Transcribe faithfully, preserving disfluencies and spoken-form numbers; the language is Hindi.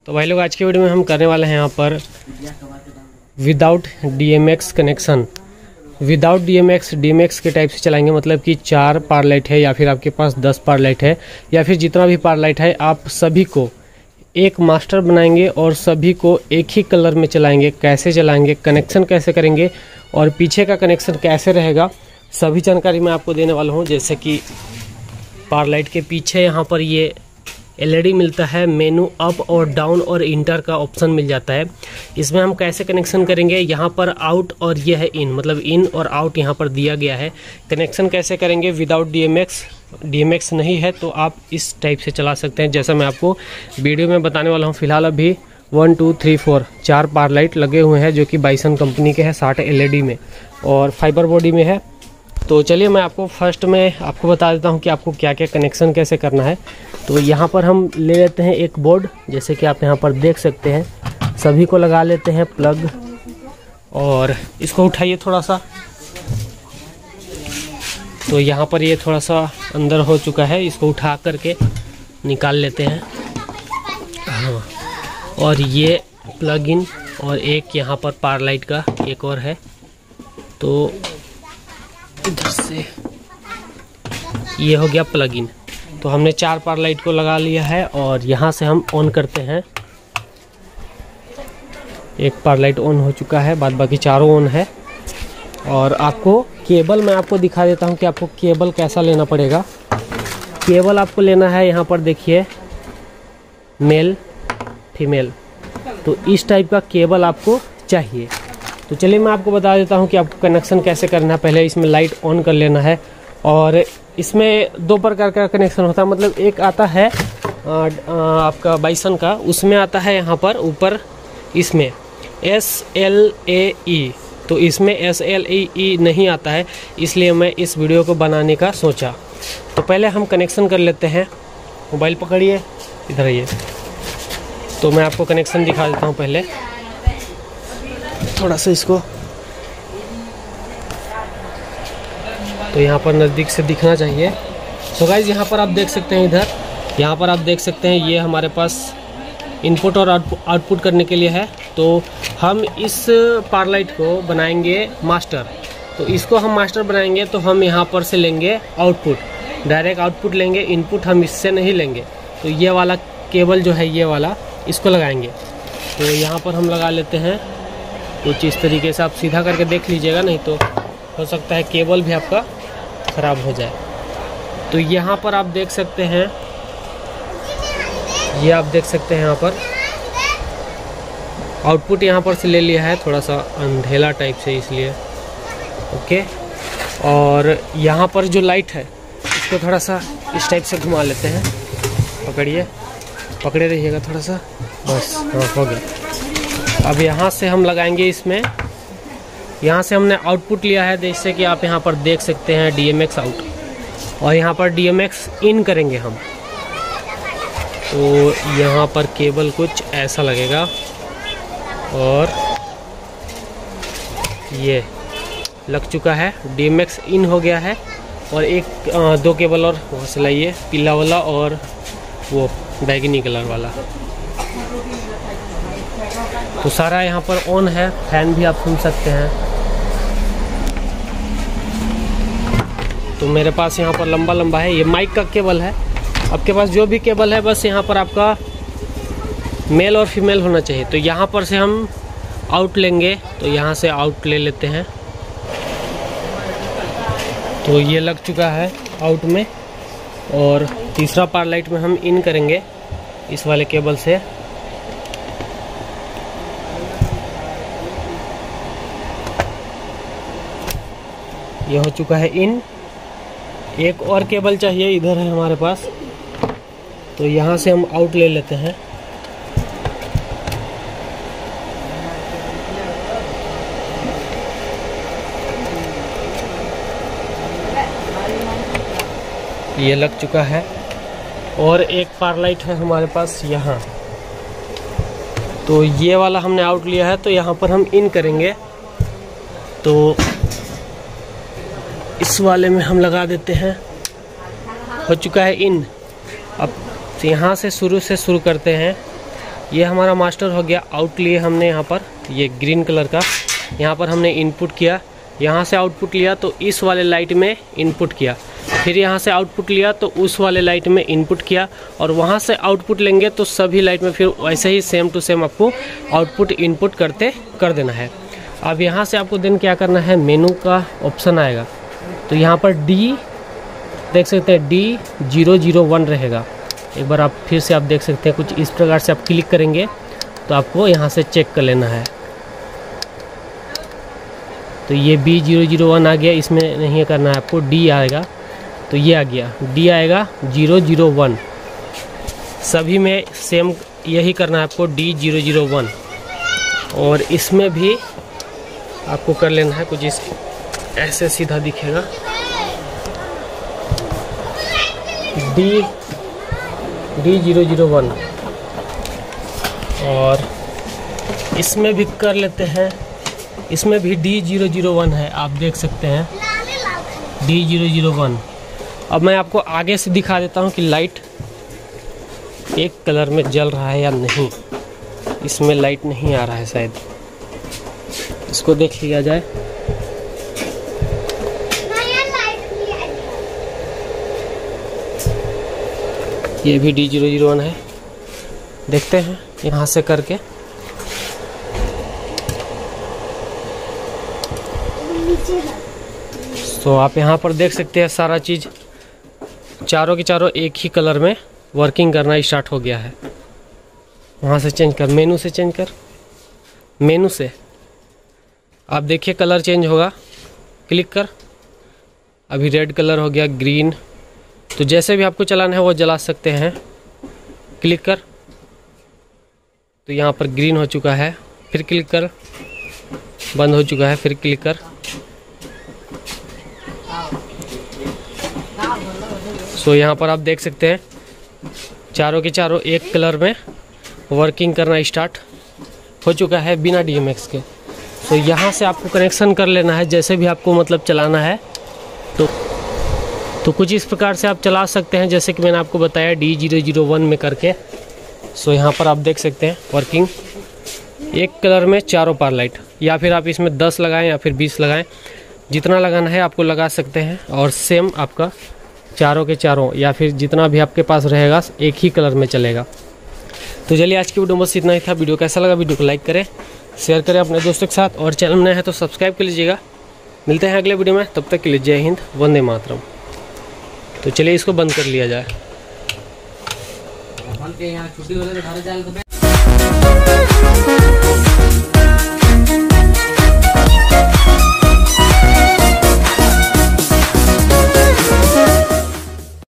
तो भाई लोग आज की वीडियो में हम करने वाले हैं यहाँ पर without DMX connection. Without DMX DMX के टाइप से चलाएंगे, मतलब कि चार पावर लाइट है या फिर आपके पास दस पावर लाइट है या फिर जितना भी पावर लाइट है, आप सभी को एक मास्टर बनाएंगे और सभी को एक ही कलर में चलाएंगे। कैसे चलाएंगे, कनेक्शन कैसे करेंगे और पीछे का कनेक्शन कैसे रहेगा, सभी जानकारी मैं आपको देने वाला हूँ। जैसे कि पावर लाइट के पीछे यहाँ पर ये एलईडी मिलता है, मेनू अप और डाउन और इंटर का ऑप्शन मिल जाता है। इसमें हम कैसे कनेक्शन करेंगे, यहाँ पर आउट और ये है इन, मतलब इन और आउट यहाँ पर दिया गया है। कनेक्शन कैसे करेंगे विदाउट डीएमएक्स, डीएमएक्स नहीं है तो आप इस टाइप से चला सकते हैं जैसा मैं आपको वीडियो में बताने वाला हूँ। फिलहाल अभी वन टू थ्री फोर चार पावर लाइट लगे हुए हैं जो कि बाइसन कंपनी के हैं, साठ एलईडी में और फाइबर बॉडी में है। तो चलिए मैं आपको फर्स्ट में आपको बता देता हूँ कि आपको क्या क्या कनेक्शन कैसे करना है। तो यहाँ पर हम ले लेते हैं एक बोर्ड, जैसे कि आप यहाँ पर देख सकते हैं, सभी को लगा लेते हैं प्लग और इसको उठाइए थोड़ा सा। तो यहाँ पर ये थोड़ा सा अंदर हो चुका है, इसको उठा करके निकाल लेते हैं। हाँ, और ये प्लग इन और एक यहाँ पर पावर लाइट का एक और है। तो इधर से ये हो गया प्लग इन। तो हमने चार पावर लाइट को लगा लिया है और यहाँ से हम ऑन करते हैं। एक पावर लाइट ऑन हो चुका है, बाद बाकी चारों ऑन है। और आपको केबल मैं आपको दिखा देता हूँ कि आपको केबल कैसा लेना पड़ेगा। केबल आपको लेना है, यहाँ पर देखिए मेल फीमेल, तो इस टाइप का केबल आपको चाहिए। तो चलिए मैं आपको बता देता हूँ कि आपको कनेक्शन कैसे करना है। पहले इसमें लाइट ऑन कर लेना है और इसमें दो प्रकार का कनेक्शन होता है, मतलब एक आता है आ, आ, आपका बाइसन का, उसमें आता है यहाँ पर ऊपर इसमें एस एल ए ई, तो इसमें एस एल ए ई नहीं आता है, इसलिए मैं इस वीडियो को बनाने का सोचा। तो पहले हम कनेक्शन कर लेते हैं। मोबाइल पकड़िए, इधर आइए। तो मैं आपको कनेक्शन दिखा देता हूँ पहले, थोड़ा सा इसको, तो यहाँ पर नज़दीक से दिखना चाहिए। सो गाइज यहाँ पर आप देख सकते हैं, इधर यहाँ पर आप देख सकते हैं ये हमारे पास इनपुट और आउटपुट करने के लिए है। तो हम इस पावर लाइट को बनाएंगे मास्टर। तो इसको हम मास्टर बनाएंगे तो हम यहाँ पर से लेंगे आउटपुट, डायरेक्ट आउटपुट लेंगे, इनपुट हम इससे नहीं लेंगे। तो ये वाला केबल जो है ये वाला, इसको लगाएंगे। तो यहाँ पर हम लगा लेते हैं कुछ इस तरीके से। आप सीधा करके देख लीजिएगा, नहीं तो हो सकता है केबल भी आपका ख़राब हो जाए। तो यहाँ पर आप देख सकते हैं, ये आप देख सकते हैं यहाँ पर आउटपुट यहाँ पर से ले लिया है, थोड़ा सा अंधेला टाइप से इसलिए। ओके, और यहाँ पर जो लाइट है इसको थोड़ा सा इस टाइप से घुमा लेते हैं। पकड़िए, पकड़े रहिएगा थोड़ा सा, बस। हाँ, हो गया। अब यहाँ से हम लगाएंगे इसमें, यहाँ से हमने आउटपुट लिया है, जैसे कि आप यहाँ पर देख सकते हैं डीएमएक्स आउट, और यहाँ पर डीएमएक्स इन करेंगे हम। तो यहाँ पर केबल कुछ ऐसा लगेगा और ये लग चुका है, डीएमएक्स इन हो गया है। और एक आ, दो केबल और वहाँ से लाइए, पीला वाला और वो बैगनी कलर वाला। तो सारा यहाँ पर ऑन है, फैन भी आप सुन सकते हैं। तो मेरे पास यहाँ पर लंबा लंबा है, ये माइक का केबल है। आपके पास जो भी केबल है, बस यहाँ पर आपका मेल और फीमेल होना चाहिए। तो यहाँ पर से हम आउट लेंगे, तो यहाँ से आउट ले लेते हैं। तो ये लग चुका है आउट में, और तीसरा पावर लाइट में हम इन करेंगे इस वाले केबल से। ये हो चुका है इन। एक और केबल चाहिए, इधर है हमारे पास, तो यहाँ से हम आउट ले लेते हैं। ये लग चुका है। और एक पावर लाइट है हमारे पास यहाँ, तो ये वाला हमने आउट लिया है, तो यहाँ पर हम इन करेंगे। तो इस वाले में हम लगा देते हैं, हो चुका है इन। अब यहाँ से शुरू से शुरू करते हैं ये हमारा मास्टर हो गया। आउट लिए हमने यहाँ पर ये ग्रीन कलर का, यहाँ पर हमने इनपुट किया, यहाँ से आउटपुट लिया तो इस वाले लाइट में इनपुट किया, फिर यहाँ से आउटपुट लिया तो उस वाले लाइट में इनपुट किया, और वहाँ से आउटपुट लेंगे तो सभी लाइट में फिर वैसे ही सेम टू सेम आपको आउटपुट इनपुट करते कर देना है। अब यहाँ से आपको देन क्या करना है, मेनू का ऑप्शन आएगा तो यहाँ पर डी देख सकते हैं, डी जीरो जीरो वन रहेगा। एक बार आप फिर से आप देख सकते हैं कुछ इस प्रकार से आप क्लिक करेंगे तो आपको यहाँ से चेक कर लेना है। तो ये बी जीरो जीरो वन आ गया, इसमें नहीं करना है आपको, डी आएगा तो ये आ गया, डी आएगा जीरो जीरो वन। सभी में सेम यही करना है आपको, डी जीरो जीरो वन। और इसमें भी आपको कर लेना है कुछ इस ऐसे सीधा दिखेगा, D D zero zero one. और इसमें भी कर लेते हैं, इसमें भी डी जीरो जीरो वन है, आप देख सकते हैं डी जीरो जीरो वन। अब मैं आपको आगे से दिखा देता हूँ कि लाइट एक कलर में जल रहा है या नहीं। इसमें लाइट नहीं आ रहा है शायद, इसको देख लिया जाए। ये भी डी जीरो जीरो वन है, देखते हैं यहाँ से करके। तो आप यहाँ पर देख सकते हैं सारा चीज़ चारों के चारों एक ही कलर में वर्किंग करना स्टार्ट हो गया है। वहाँ से चेंज कर, मेनू से चेंज कर, मेनू से आप देखिए कलर चेंज होगा, क्लिक कर। अभी रेड कलर हो गया, ग्रीन, तो जैसे भी आपको चलाना है वो जला सकते हैं। क्लिक कर तो यहाँ पर ग्रीन हो चुका है, फिर क्लिक कर, बंद हो चुका है, फिर क्लिक कर। सो यहाँ पर आप देख सकते हैं चारों के चारों एक कलर में वर्किंग करना स्टार्ट हो चुका है बिना डीएमएक्स के। सो यहाँ से आपको कनेक्शन कर लेना है, जैसे भी आपको मतलब चलाना है तो तो कुछ इस प्रकार से आप चला सकते हैं, जैसे कि मैंने आपको बताया डी जीरो जीरो वन में करके। सो यहाँ पर आप देख सकते हैं वर्किंग एक कलर में चारों पार लाइट, या फिर आप इसमें दस लगाएं या फिर बीस लगाएं, जितना लगाना है आपको लगा सकते हैं। और सेम आपका चारों के चारों या फिर जितना भी आपके पास रहेगा एक ही कलर में चलेगा। तो चलिए आज की वीडियो बस इतना ही था। वीडियो कैसा लगा, वीडियो को लाइक करें, शेयर करें अपने दोस्तों के साथ, और चैनल में नए हैं तो सब्सक्राइब कर लीजिएगा। मिलते हैं अगले वीडियो में, तब तक के लिए जय हिंद, वंदे मातरम। तो चलिए इसको बंद कर लिया जाए।